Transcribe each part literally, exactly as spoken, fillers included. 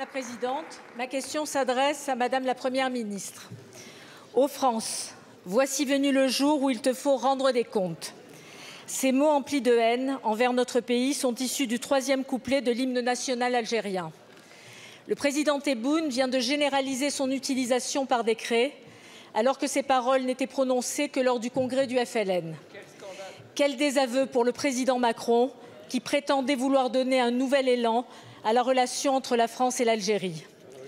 la Présidente, ma question s'adresse à Madame la Première ministre. Ô France, voici venu le jour où il te faut rendre des comptes. Ces mots emplis de haine envers notre pays sont issus du troisième couplet de l'hymne national algérien. Le président Tebboune vient de généraliser son utilisation par décret, alors que ces paroles n'étaient prononcées que lors du congrès du F L N. Quel désaveu pour le président Macron, qui prétendait vouloir donner un nouvel élan à la relation entre la France et l'Algérie.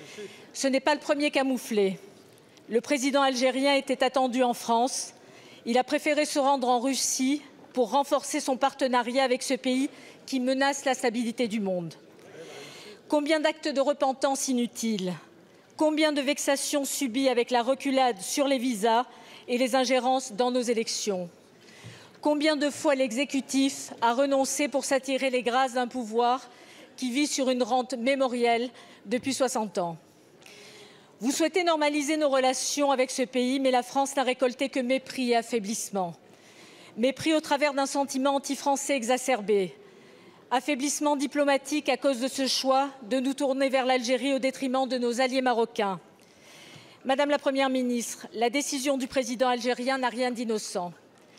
Ce n'est pas le premier camouflé. Le président algérien était attendu en France. Il a préféré se rendre en Russie pour renforcer son partenariat avec ce pays qui menace la stabilité du monde. Combien d'actes de repentance inutiles? Combien de vexations subies avec la reculade sur les visas et les ingérences dans nos élections? Combien de fois l'exécutif a renoncé pour s'attirer les grâces d'un pouvoir qui vit sur une rente mémorielle depuis soixante ans? Vous souhaitez normaliser nos relations avec ce pays, mais la France n'a récolté que mépris et affaiblissement. Mépris au travers d'un sentiment anti-français exacerbé. Affaiblissement diplomatique à cause de ce choix de nous tourner vers l'Algérie au détriment de nos alliés marocains. Madame la Première ministre, la décision du président algérien n'a rien d'innocent.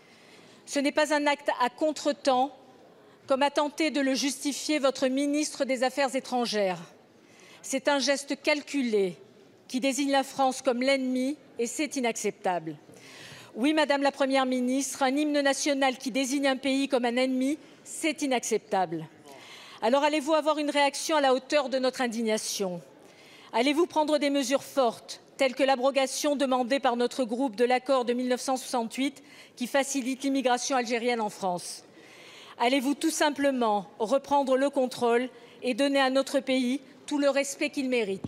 Ce n'est pas un acte à contretemps, comme a tenté de le justifier votre ministre des Affaires étrangères. C'est un geste calculé qui désigne la France comme l'ennemi et c'est inacceptable. Oui, Madame la Première ministre, un hymne national qui désigne un pays comme un ennemi, c'est inacceptable. Alors allez-vous avoir une réaction à la hauteur de notre indignation? Allez-vous prendre des mesures fortes, telles que l'abrogation demandée par notre groupe de l'accord de mille neuf cent soixante-huit qui facilite l'immigration algérienne en France? Allez-vous tout simplement reprendre le contrôle et donner à notre pays tout le respect qu'il mérite?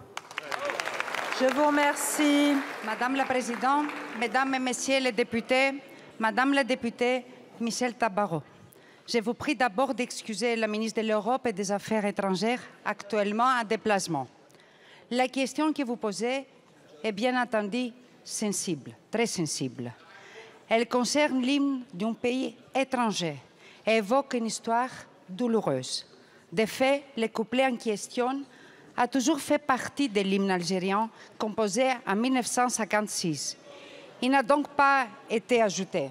Je vous remercie. Madame la Présidente, Mesdames et Messieurs les députés, Madame la députée Michèle Tabarot, je vous prie d'abord d'excuser la ministre de l'Europe et des Affaires étrangères, actuellement en déplacement. La question que vous posez est bien entendu sensible, très sensible. Elle concerne l'hymne d'un pays étranger et évoque une histoire douloureuse. De fait, le couplet en question a toujours fait partie de l'hymne algérien composé en mille neuf cent cinquante-six. Il n'a donc pas été ajouté.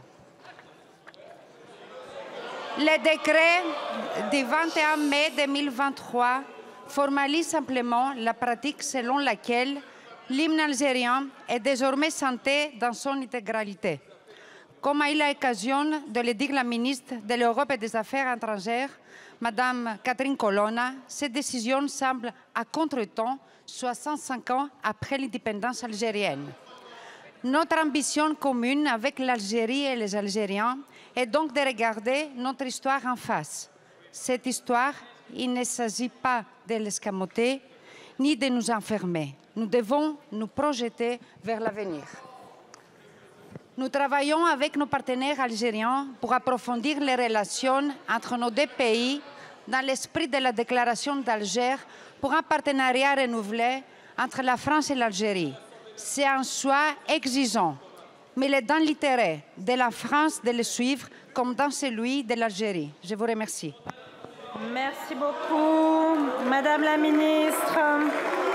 Le décret du vingt et un mai deux mille vingt-trois formalise simplement la pratique selon laquelle l'hymne algérien est désormais chanté dans son intégralité. Comme a eu l'occasion de le dire la ministre de l'Europe et des Affaires étrangères, Madame Catherine Colonna, cette décision semble à contretemps, soixante-cinq ans après l'indépendance algérienne. Notre ambition commune avec l'Algérie et les Algériens est donc de regarder notre histoire en face. Cette histoire, il ne s'agit pas de l'escamoter ni de nous enfermer. Nous devons nous projeter vers l'avenir. Nous travaillons avec nos partenaires algériens pour approfondir les relations entre nos deux pays dans l'esprit de la déclaration d'Alger pour un partenariat renouvelé entre la France et l'Algérie. C'est un choix exigeant, mais il est dans l'intérêt de la France de le suivre comme dans celui de l'Algérie. Je vous remercie. Merci beaucoup, Madame la Ministre.